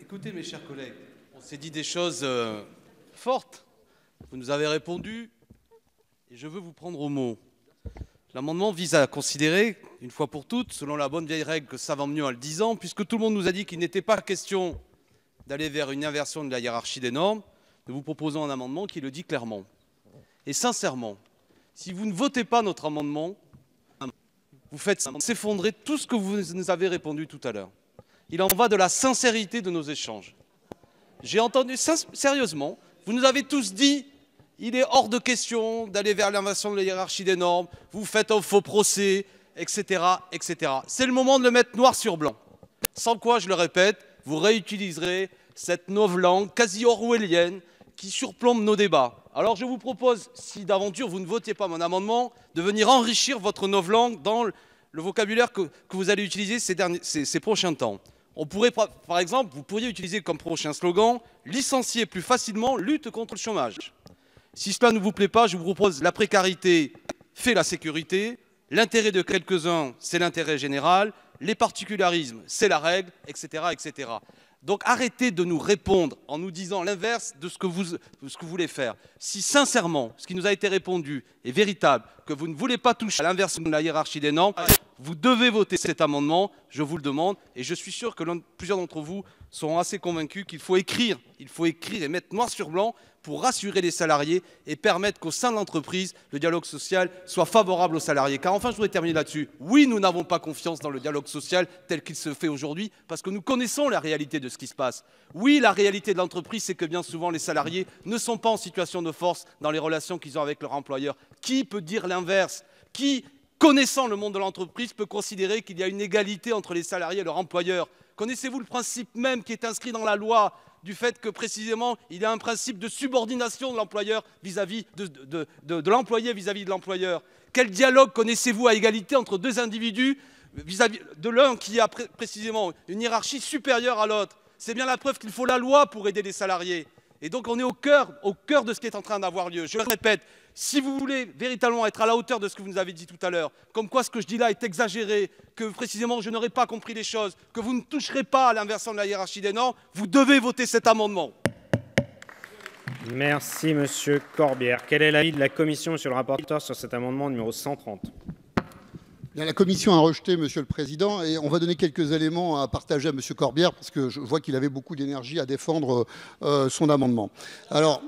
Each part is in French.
Écoutez, mes chers collègues, on s'est dit des choses fortes. Vous nous avez répondu et je veux vous prendre au mot. L'amendement vise à considérer, une fois pour toutes, selon la bonne vieille règle que savant mieux en le disant, puisque tout le monde nous a dit qu'il n'était pas question d'aller vers une inversion de la hiérarchie des normes, nous vous proposons un amendement qui le dit clairement. Et sincèrement, si vous ne votez pas notre amendement, vous faites s'effondrer tout ce que vous nous avez répondu tout à l'heure. Il en va de la sincérité de nos échanges. J'ai entendu, sérieusement, vous nous avez tous dit il est hors de question d'aller vers l'inversion de la hiérarchie des normes, vous faites un faux procès, etc. etc. C'est le moment de le mettre noir sur blanc. Sans quoi, je le répète, vous réutiliserez cette novlangue quasi orwellienne qui surplombe nos débats. Alors je vous propose, si d'aventure vous ne votiez pas mon amendement, de venir enrichir votre novlangue dans le vocabulaire que vous allez utiliser ces prochains temps. On pourrait, par exemple, vous pourriez utiliser comme prochain slogan « Licencier plus facilement, lutte contre le chômage ». Si cela ne vous plaît pas, je vous propose la précarité fait la sécurité, l'intérêt de quelques-uns, c'est l'intérêt général, les particularismes, c'est la règle, etc., etc. Donc arrêtez de nous répondre en nous disant l'inverse de ce que vous voulez faire. Si sincèrement, ce qui nous a été répondu est véritable, que vous ne voulez pas toucher à l'inversion de la hiérarchie des normes, vous devez voter cet amendement, je vous le demande, et je suis sûr que plusieurs d'entre vous seront assez convaincus qu'il faut écrire et mettre noir sur blanc pour rassurer les salariés et permettre qu'au sein de l'entreprise, le dialogue social soit favorable aux salariés. Car enfin, je voudrais terminer là-dessus. Oui, nous n'avons pas confiance dans le dialogue social tel qu'il se fait aujourd'hui parce que nous connaissons la réalité de ce qui se passe. Oui, la réalité de l'entreprise, c'est que bien souvent, les salariés ne sont pas en situation de force dans les relations qu'ils ont avec leur employeur. Qui peut dire l'inverse? Qui, connaissant le monde de l'entreprise, peut considérer qu'il y a une égalité entre les salariés et leur employeur? Connaissez-vous le principe même qui est inscrit dans la loi du fait que précisément il y a un principe de subordination de l'employeur vis-à-vis de l'employé vis-à-vis de l'employeur? Quel dialogue connaissez-vous à égalité entre deux individus vis-à-vis de l'un qui a précisément une hiérarchie supérieure à l'autre? C'est bien la preuve qu'il faut la loi pour aider les salariés. Et donc on est au cœur de ce qui est en train d'avoir lieu. Je le répète, si vous voulez véritablement être à la hauteur de ce que vous nous avez dit tout à l'heure, comme quoi ce que je dis là est exagéré, que précisément je n'aurais pas compris les choses, que vous ne toucherez pas à l'inversion de la hiérarchie des normes, vous devez voter cet amendement. Merci Monsieur Corbière. Quel est l'avis de la Commission, Monsieur le rapporteur, sur cet amendement numéro 130 ? La Commission a rejeté, Monsieur le Président, et on va donner quelques éléments à partager à Monsieur Corbière, parce que je vois qu'il avait beaucoup d'énergie à défendre son amendement. Alors,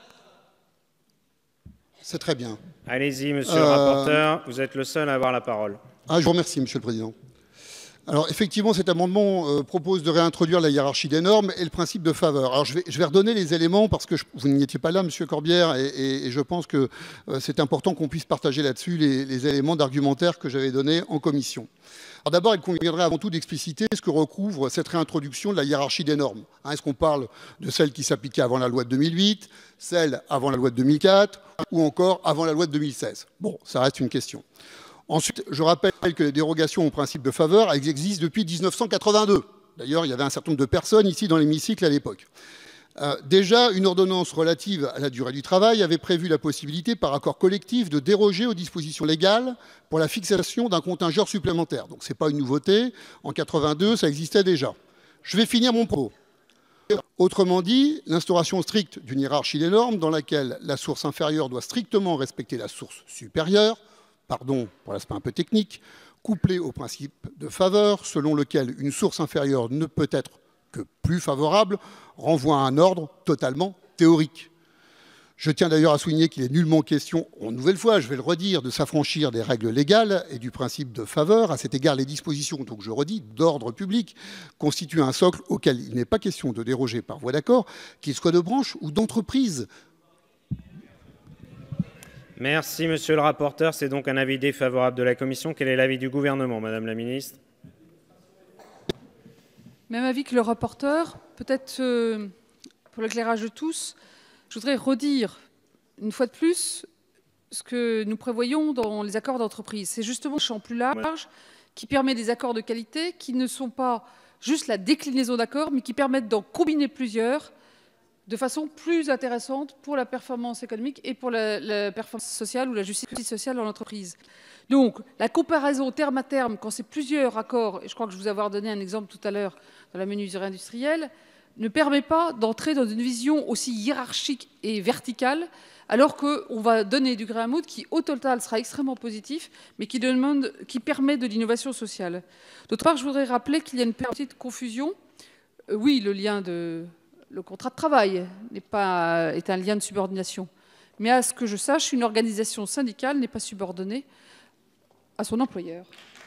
c'est très bien. Allez-y, Monsieur le rapporteur, vous êtes le seul à avoir la parole. Je vous remercie, Monsieur le Président. Alors, effectivement, cet amendement propose de réintroduire la hiérarchie des normes et le principe de faveur. Alors, je vais redonner les éléments parce que vous n'y étiez pas là, Monsieur Corbière, et je pense que c'est important qu'on puisse partager là-dessus les éléments d'argumentaire que j'avais donnés en commission. Alors d'abord, il conviendrait avant tout d'expliciter ce que recouvre cette réintroduction de la hiérarchie des normes. Est-ce qu'on parle de celle qui s'appliquait avant la loi de 2008, celle avant la loi de 2004 ou encore avant la loi de 2016? Bon, ça reste une question. Ensuite, je rappelle que les dérogations au principe de faveur existent depuis 1982. D'ailleurs, il y avait un certain nombre de personnes ici dans l'hémicycle à l'époque. Déjà, une ordonnance relative à la durée du travail avait prévu la possibilité, par accord collectif, de déroger aux dispositions légales pour la fixation d'un contingent supplémentaire. Donc, ce n'est pas une nouveauté. En 1982, ça existait déjà. Je vais finir mon propos. Autrement dit, l'instauration stricte d'une hiérarchie des normes dans laquelle la source inférieure doit strictement respecter la source supérieure, pardon pour l'aspect un peu technique, couplée au principe de faveur, selon lequel une source inférieure ne peut être que plus favorable, renvoie à un ordre totalement théorique. Je tiens d'ailleurs à souligner qu'il est nullement question, en nouvelle fois, je vais le redire, de s'affranchir des règles légales et du principe de faveur. À cet égard, les dispositions, donc je redis, d'ordre public, constituent un socle auquel il n'est pas question de déroger par voie d'accord, qu'il soit de branche ou d'entreprise. Merci, Monsieur le rapporteur. C'est donc un avis défavorable de la Commission. Quel est l'avis du Gouvernement, Madame la Ministre? Même avis que le rapporteur. Peut-être pour l'éclairage de tous, je voudrais redire une fois de plus ce que nous prévoyons dans les accords d'entreprise. C'est justement un champ plus large qui permet des accords de qualité qui ne sont pas juste la déclinaison d'accords, mais qui permettent d'en combiner plusieurs de façon plus intéressante pour la performance économique et pour la performance sociale ou la justice sociale dans l'entreprise. Donc, la comparaison terme à terme, quand c'est plusieurs accords, et je crois que je vous avais donné un exemple tout à l'heure dans la menuiserie industrielle, ne permet pas d'entrer dans une vision aussi hiérarchique et verticale, alors qu'on va donner du grain à moudre qui, au total, sera extrêmement positif, mais qui permet de l'innovation sociale. D'autre part, je voudrais rappeler qu'il y a une petite confusion. Oui, le contrat de travail est un lien de subordination. Mais à ce que je sache, une organisation syndicale n'est pas subordonnée à son employeur.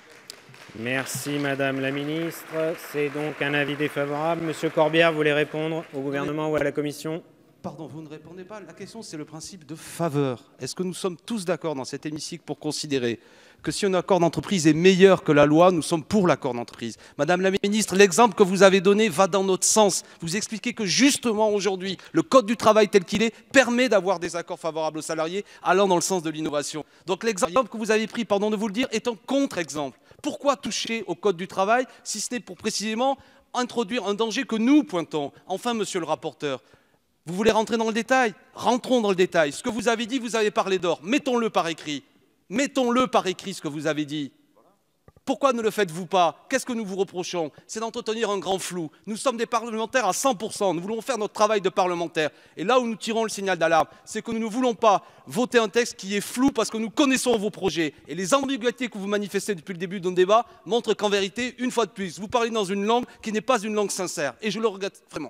Merci Madame la Ministre. C'est donc un avis défavorable. Monsieur Corbière, vous voulez répondre au gouvernement ou à la Commission? Pardon, vous ne répondez pas. La question, c'est le principe de faveur. Est-ce que nous sommes tous d'accord dans cet hémicycle pour considérer que si un accord d'entreprise est meilleur que la loi, nous sommes pour l'accord d'entreprise? Madame la Ministre, l'exemple que vous avez donné va dans notre sens. Vous expliquez que justement aujourd'hui, le Code du travail tel qu'il est permet d'avoir des accords favorables aux salariés allant dans le sens de l'innovation. Donc l'exemple que vous avez pris, pardon de vous le dire, est un contre-exemple. Pourquoi toucher au Code du travail si ce n'est pour précisément introduire un danger que nous pointons? Enfin, monsieur le rapporteur, vous voulez rentrer dans le détail? Rentrons dans le détail. Ce que vous avez dit, vous avez parlé d'or. Mettons-le par écrit. Mettons-le par écrit, ce que vous avez dit. Pourquoi ne le faites-vous pas? Qu'est-ce que nous vous reprochons? C'est d'entretenir un grand flou. Nous sommes des parlementaires à 100%. Nous voulons faire notre travail de parlementaire. Et là où nous tirons le signal d'alarme, c'est que nous ne voulons pas voter un texte qui est flou parce que nous connaissons vos projets. Et les ambiguïtés que vous manifestez depuis le début de nos débats montrent qu'en vérité, une fois de plus, vous parlez dans une langue qui n'est pas une langue sincère. Et je le regrette vraiment.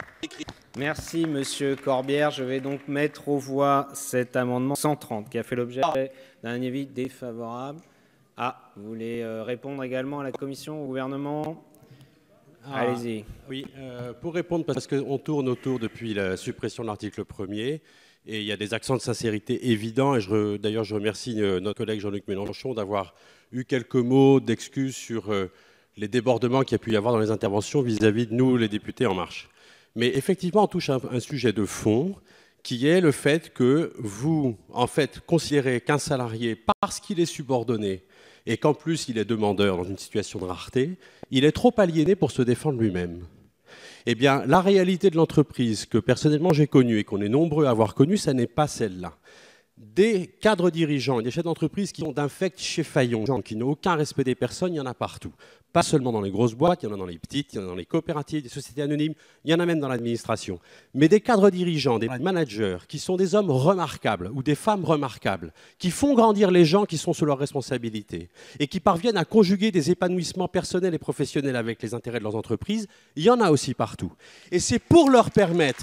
Merci Monsieur Corbière. Je vais donc mettre aux voix cet amendement 130 qui a fait l'objet d'un avis défavorable. Ah, vous voulez répondre également à la Commission, au gouvernement? Allez-y. Oui, pour répondre, parce qu'on tourne autour depuis la suppression de l'article 1er, et il y a des accents de sincérité évidents, et d'ailleurs je remercie notre collègue Jean-Luc Mélenchon d'avoir eu quelques mots d'excuses sur les débordements qu'il y a pu y avoir dans les interventions vis-à-vis de nous, les députés En Marche. Mais effectivement, on touche à un sujet de fond, qui est le fait que vous, en fait, considérez qu'un salarié, parce qu'il est subordonné, et qu'en plus il est demandeur dans une situation de rareté, il est trop aliéné pour se défendre lui-même. Eh bien, la réalité de l'entreprise que personnellement j'ai connue et qu'on est nombreux à avoir connue, ça n'est pas celle-là. Des cadres dirigeants et des chefs d'entreprise qui sont d'infects chez Fayon, qui n'ont aucun respect des personnes, il y en a partout. Pas seulement dans les grosses boîtes, il y en a dans les petites, il y en a dans les coopératives, des sociétés anonymes, il y en a même dans l'administration. Mais des cadres dirigeants, des managers, qui sont des hommes remarquables ou des femmes remarquables, qui font grandir les gens qui sont sous leur responsabilité et qui parviennent à conjuguer des épanouissements personnels et professionnels avec les intérêts de leurs entreprises, il y en a aussi partout. Et c'est pour leur permettre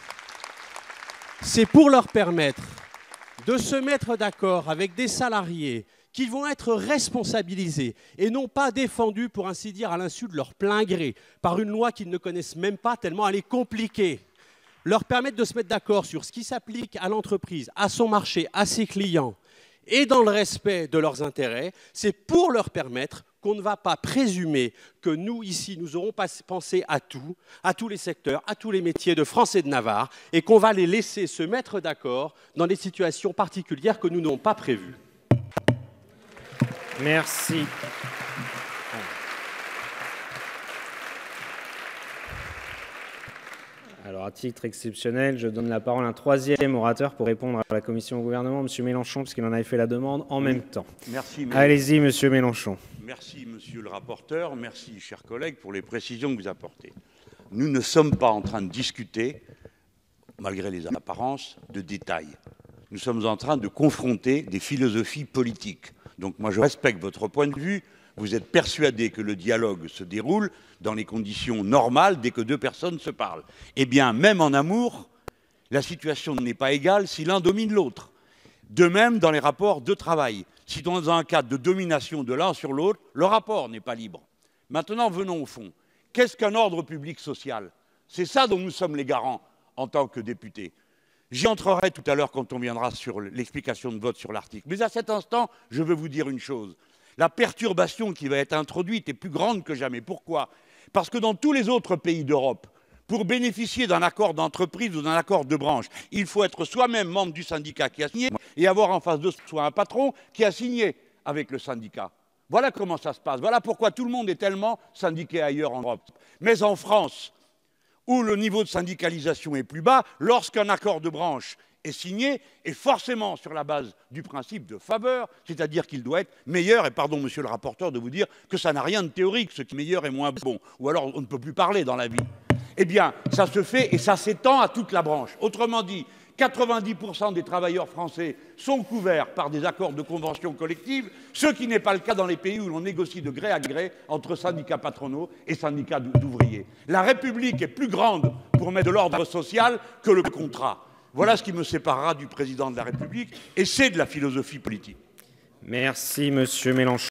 de se mettre d'accord avec des salariés qui vont être responsabilisés et non pas défendus, pour ainsi dire, à l'insu de leur plein gré, par une loi qu'ils ne connaissent même pas tellement elle est compliquée. Leur permettre de se mettre d'accord sur ce qui s'applique à l'entreprise, à son marché, à ses clients, et dans le respect de leurs intérêts, c'est pour leur permettre qu'on ne va pas présumer que nous, ici, nous aurons pensé à tout, à tous les secteurs, à tous les métiers de France et de Navarre, et qu'on va les laisser se mettre d'accord dans des situations particulières que nous n'avons pas prévues. Merci. Alors, à titre exceptionnel, je donne la parole à un troisième orateur pour répondre à la Commission au gouvernement, M. Mélenchon, puisqu'il en avait fait la demande en même temps. Merci. Allez-y, M. Mélenchon. Merci, Monsieur le rapporteur. Merci, chers collègues, pour les précisions que vous apportez. Nous ne sommes pas en train de discuter, malgré les apparences, de détails. Nous sommes en train de confronter des philosophies politiques. Donc moi, je respecte votre point de vue. Vous êtes persuadé que le dialogue se déroule dans les conditions normales dès que deux personnes se parlent. Eh bien, même en amour, la situation n'est pas égale si l'un domine l'autre. De même, dans les rapports de travail, si dans un cadre de domination de l'un sur l'autre, le rapport n'est pas libre. Maintenant, venons au fond. Qu'est-ce qu'un ordre public social? C'est ça dont nous sommes les garants en tant que députés. J'y entrerai tout à l'heure quand on viendra sur l'explication de vote sur l'article. Mais à cet instant, je veux vous dire une chose. La perturbation qui va être introduite est plus grande que jamais. Pourquoi? Parce que dans tous les autres pays d'Europe, pour bénéficier d'un accord d'entreprise ou d'un accord de branche, il faut être soi-même membre du syndicat qui a signé et avoir en face de soi un patron qui a signé avec le syndicat. Voilà comment ça se passe. Voilà pourquoi tout le monde est tellement syndiqué ailleurs en Europe. Mais en France, où le niveau de syndicalisation est plus bas, lorsqu'un accord de branche est signé, et forcément sur la base du principe de faveur, c'est-à-dire qu'il doit être meilleur, et pardon monsieur le rapporteur de vous dire que ça n'a rien de théorique, ce qui est meilleur est moins bon, ou alors on ne peut plus parler dans la vie. Eh bien, ça se fait et ça s'étend à toute la branche. Autrement dit, 90% des travailleurs français sont couverts par des accords de convention collective, ce qui n'est pas le cas dans les pays où l'on négocie de gré à gré entre syndicats patronaux et syndicats d'ouvriers. La République est plus grande pour mettre de l'ordre social que le contrat. Voilà ce qui me séparera du président de la République, et c'est de la philosophie politique. Merci, monsieur Mélenchon.